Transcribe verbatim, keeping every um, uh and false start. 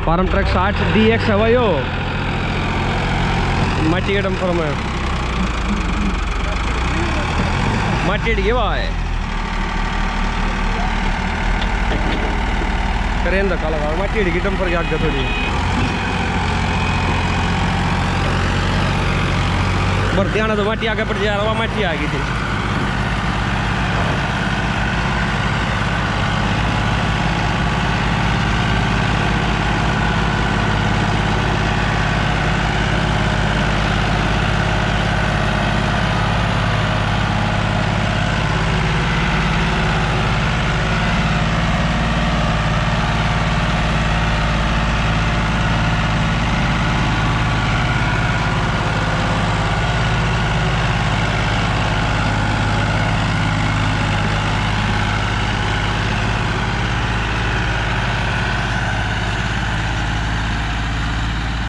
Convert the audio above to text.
Farm track साठ D X है भाई यो माटी के डंपर में माटी के भाई करें धक्का लगा माटी की डंपर के आगे थोड़ी भरती आना तो माटी आगे पड़ जा रहा माटी आ गई थी।